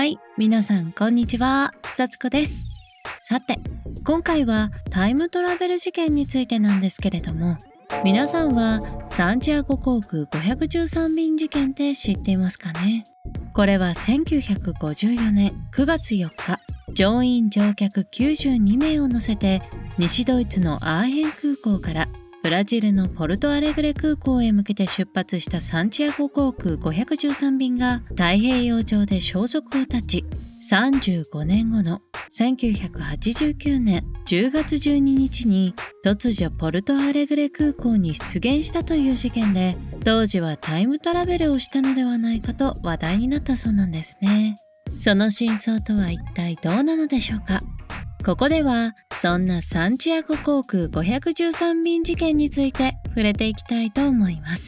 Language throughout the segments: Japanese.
はい、皆さんこんにちは、さつこです。さて、今回はタイムトラベル事件についてなんですけれども、皆さんはサンチアゴ航空513便事件って知っていますかね？これは1954年9月4日、乗員乗客92名を乗せて西ドイツのアーヘン空港からブラジルのポルトアレグレ空港へ向けて出発したサンチアゴ航空513便が太平洋上で消息を絶ち、35年後の1989年10月12日に突如ポルトアレグレ空港に出現したという事件で、当時はタイムトラベルをしたのではないかと話題になったそうなんですね。その真相とは一体どうなのでしょうか？ここではそんなサンチアゴ航空513便事件について触れていきたいと思います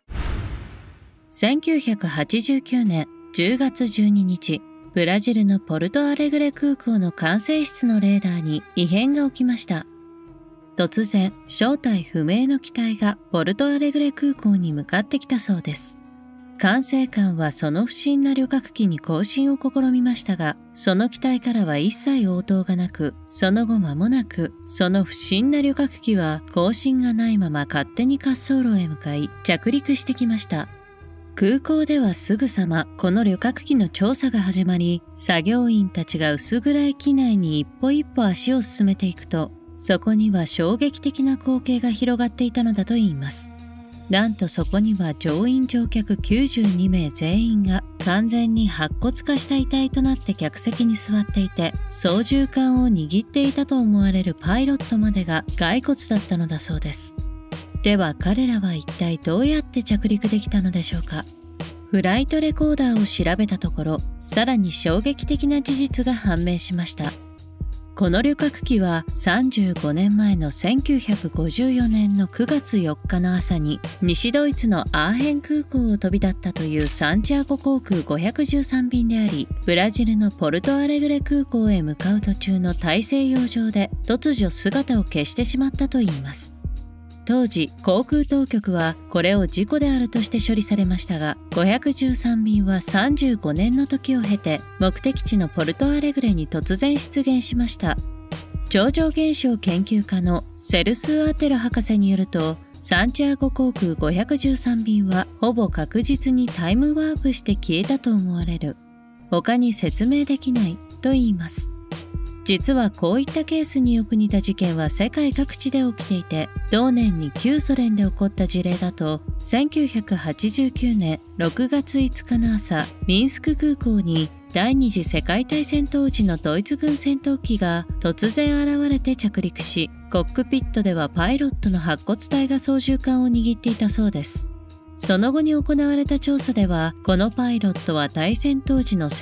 。1989年10月12日、ブラジルのポルトアレグレ空港の管制室のレーダーに異変が起きました。突然、正体不明の機体がポルトアレグレ空港に向かってきたそうです。管制官はその不審な旅客機に交信を試みましたが、その機体からは一切応答がなく、その後間もなく、その不審な旅客機は交信がないまま勝手に滑走路へ向かい着陸してきました。空港ではすぐさまこの旅客機の調査が始まり、作業員たちが薄暗い機内に一歩一歩足を進めていくと、そこには衝撃的な光景が広がっていたのだといいます。なんとそこには乗員乗客92名全員が完全に白骨化した遺体となって客席に座っていて、操縦桿を握っていたと思われるパイロットまでが骸骨だったのだそうです。では彼らは一体どうやって着陸できたのでしょうか？フライトレコーダーを調べたところ、さらに衝撃的な事実が判明しました。この旅客機は35年前の1954年の9月4日の朝に西ドイツのアーヘン空港を飛び立ったというサンチアゴ航空513便であり、ブラジルのポルトアレグレ空港へ向かう途中の大西洋上で突如姿を消してしまったといいます。当時、航空当局はこれを事故であるとして処理されましたが、513便は35年の時を経て目的地のポルトアレグレに突然出現しました。超常現象研究家のセルス・アテロ博士によると、サンチアゴ航空513便はほぼ確実にタイムワープして消えたと思われる。他に説明できないと言います。実はこういったケースによく似た事件は世界各地で起きていて、同年に旧ソ連で起こった事例だと、1989年6月5日の朝、ミンスク空港に第二次世界大戦当時のドイツ軍戦闘機が突然現れて着陸し、コックピットではパイロットの白骨体が操縦桿を握っていたそうです。その後に行われた調査では、このパイロットは大戦当時の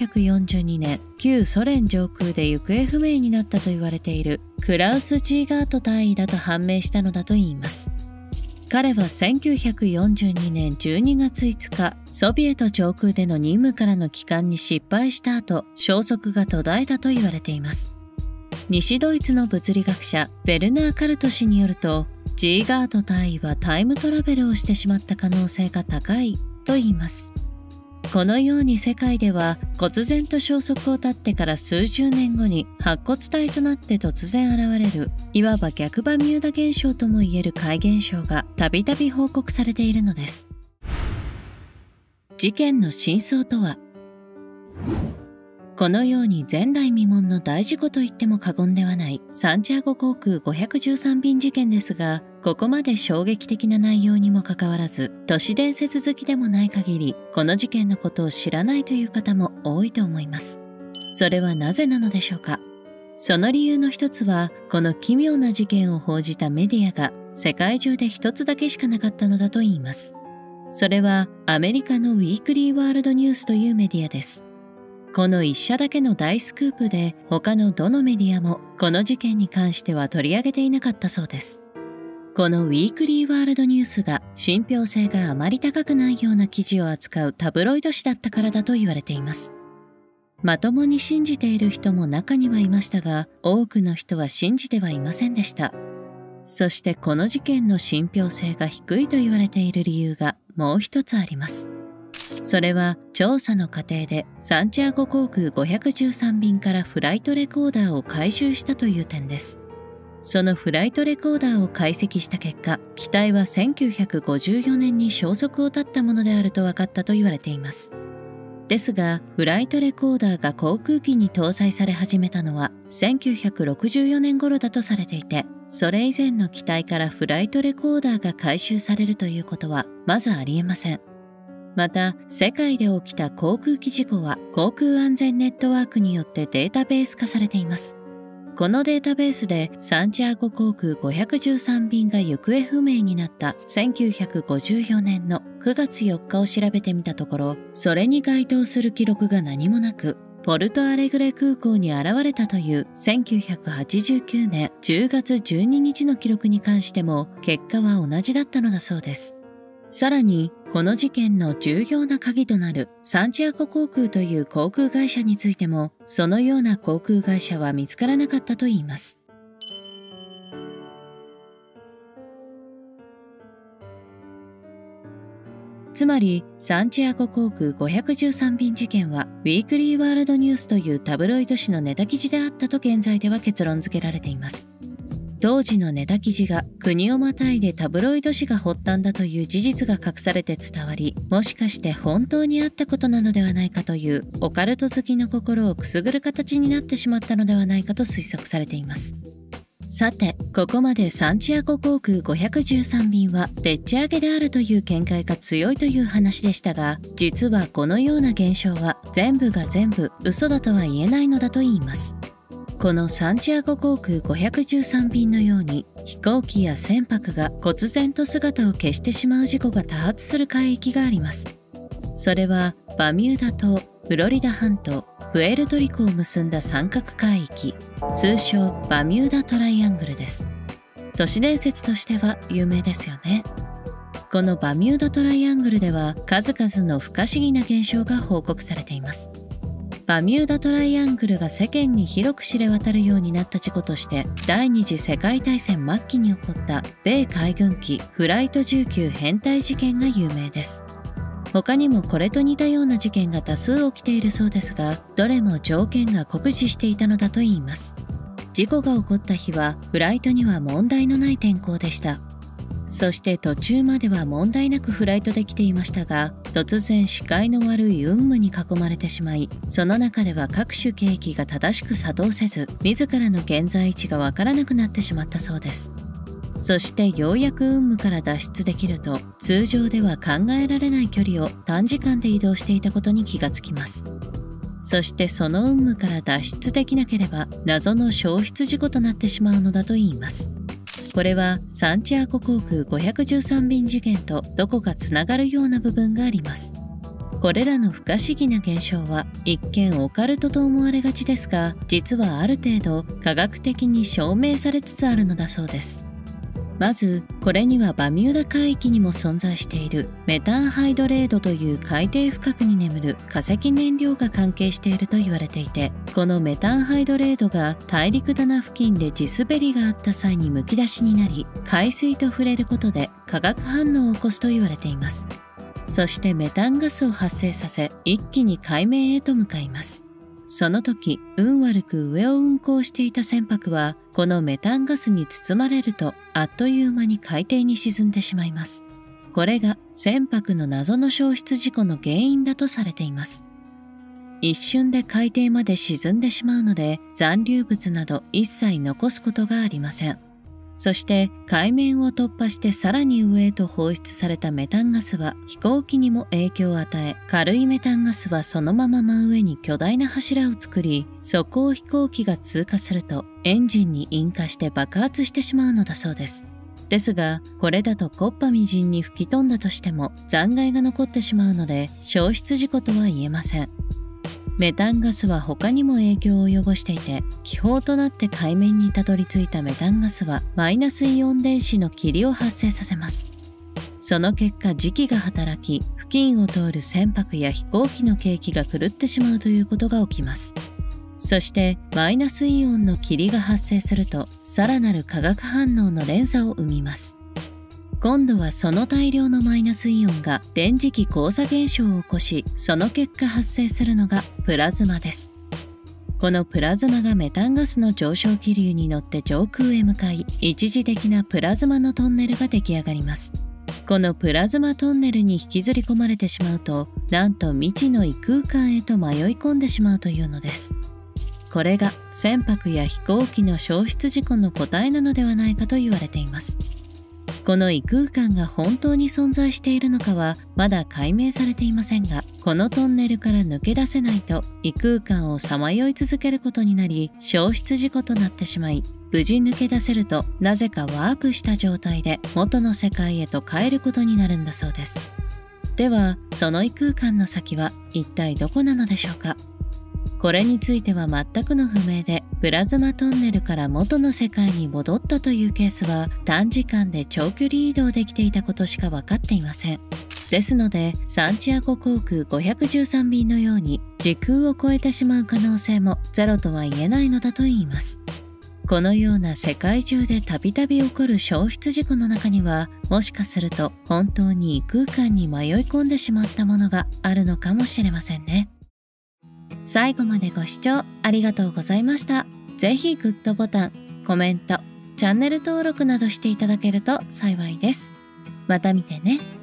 1942年、旧ソ連上空で行方不明になったと言われているクラウス・チーガート大尉だと判明したのだといいます。彼は1942年12月5日、ソビエト上空での任務からの帰還に失敗した後、消息が途絶えたと言われています。西ドイツの物理学者ベルナー・カルト氏によると、ジーガート大尉はタイムトラベルをしてしまった可能性が高いと言います。このように世界では忽然と消息を絶ってから数十年後に白骨体となって突然現れる、いわば逆バミューダ現象ともいえる怪現象がたびたび報告されているのです。事件の真相とは？このように前代未聞の大事故と言っても過言ではないサンチアゴ航空513便事件ですが、ここまで衝撃的な内容にもかかわらず、都市伝説好きでもない限り、この事件のことを知らないという方も多いと思います。それはなぜなのでしょうか？その理由の一つは、この奇妙な事件を報じたメディアが世界中で一つだけしかなかったのだといいます。それはアメリカのウィークリーワールドニュースというメディアです。この一社だけの大スクープで、他のどのメディアもこの事件に関しては取り上げていなかったそうです。このウィークリーワールドニュースが信憑性があまり高くないような記事を扱うタブロイド紙だったからだと言われています。まともに信じている人も中にはいましたが、多くの人は信じてはいませんでした。そしてこの事件の信憑性が低いと言われている理由がもう一つあります。 それは調査の過程でサンチアゴ航空513便からフライトレコーダーを回収したという点です。そのフライトレコーダーを解析した結果、機体は1954年に消息を絶ったものであると分かったと言われています。ですが、フライトレコーダーが航空機に搭載され始めたのは1964年頃だとされていて、それ以前の機体からフライトレコーダーが回収されるということはまずありえません。また、世界で起きた航空機事故は航空安全ネットワークによってデータベース化されています。このデータベースでサンチアゴ航空513便が行方不明になった1954年の9月4日を調べてみたところ、それに該当する記録が何もなく、ポルトアレグレ空港に現れたという1989年10月12日の記録に関しても結果は同じだったのだそうです。さらに、この事件の重要な鍵となるサンチアゴ航空という航空会社についても、そのような航空会社は見つからなかったといいます。つまり、サンチアゴ航空513便事件は、ウィークリーワールドニュースというタブロイド紙のネタ記事であったと現在では結論付けられています。当時のネタ記事が国をまたいでタブロイド紙が発端だという事実が隠されて伝わり、もしかして本当にあったことなのではないかというオカルト好きの心をくすぐる形になってしまったのではないかと推測されています。さて、ここまでサンチアゴ航空513便はでっち上げであるという見解が強いという話でしたが、実はこのような現象は全部が全部嘘だとは言えないのだと言います。このサンチアゴ航空513便のように飛行機や船舶が忽然と姿を消してしまう事故が多発する海域があります。それはバミューダ島、フロリダ半島、プエルトリコを結んだ三角海域、通称バミューダトライアングルです。都市伝説としては有名ですよね。このバミューダトライアングルでは数々の不可思議な現象が報告されています。バミューダトライアングルが世間に広く知れ渡るようになった事故として第二次世界大戦末期に起こった米海軍機フライト19編隊事件が有名です。他にもこれと似たような事件が多数起きているそうですが、どれも条件が酷似していたのだといいます。事故が起こった日はフライトには問題のない天候でした。そして途中までは問題なくフライトできていましたが、突然視界の悪い雲霧に囲まれてしまい、その中では各種計器が正しく作動せず、自らの現在位置がわからなくなってしまったそうです。そしてようやく雲霧から脱出できると、通常では考えられない距離を短時間で移動していたことに気がつきます。そしてその雲霧から脱出できなければ謎の消失事故となってしまうのだといいます。これはサンチアゴ航空513便事件とどこかつながるような部分があります。これらの不可思議な現象は一見オカルトと思われがちですが、実はある程度科学的に証明されつつあるのだそうです。まず、これにはバミューダ海域にも存在しているメタンハイドレードという海底深くに眠る化石燃料が関係していると言われていて、このメタンハイドレードが大陸棚付近で地滑りがあった際にむき出しになり、海水と触れることで化学反応を起こすと言われています。そしてメタンガスを発生させ、一気に海面へと向かいます。その時、運悪く上を運航していた船舶は、このメタンガスに包まれると、あっという間に海底に沈んでしまいます。これが船舶の謎の消失事故の原因だとされています。一瞬で海底まで沈んでしまうので、残留物など一切残すことがありません。そして海面を突破してさらに上へと放出されたメタンガスは飛行機にも影響を与え、軽いメタンガスはそのまま真上に巨大な柱を作り、そこを飛行機が通過するとエンジンに引火して爆発してしまうのだそうです。ですが、これだと木っ端みじんに吹き飛んだとしても残骸が残ってしまうので消失事故とは言えません。メタンガスは他にも影響を及ぼしていて、気泡となって海面にたどり着いたメタンガスはマイナスイオン電子の霧を発生させます。その結果磁気が働き、付近を通る船舶や飛行機の計器が狂ってしまうということが起きます。そしてマイナスイオンの霧が発生すると、さらなる化学反応の連鎖を生みます。 今度はその大量のマイナスイオンが電磁気交差現象を起こし、その結果発生するのがプラズマです。このプラズマがメタンガスの上昇気流に乗って上空へ向かい、一時的なプラズマのトンネルが出来上がります。このプラズマトンネルに引きずり込まれてしまうと、なんと未知の異空間へと迷い込んでしまうというのです。これが船舶や飛行機の消失事故の答えなのではないかと言われています。この異空間が本当に存在しているのかはまだ解明されていませんが、このトンネルから抜け出せないと異空間をさまよい続けることになり、消失事故となってしまい、無事抜け出せるとなぜかワープした状態で元の世界へと帰ることになるんだそうです。では、その異空間の先は一体どこなのでしょうか。これについては全くの不明で、プラズマトンネルから元の世界に戻ったというケースは短時間で長距離移動できていたことしか分かっていません。ですので、サンチアゴ航空513便のように時空を超えてしまう可能性もゼロとは言えないのだといいます。このような世界中でたびたび起こる消失事故の中には、もしかすると本当に異空間に迷い込んでしまったものがあるのかもしれませんね。最後までご視聴ありがとうございました。ぜひグッドボタン、コメント、チャンネル登録などしていただけると幸いです。また見てね。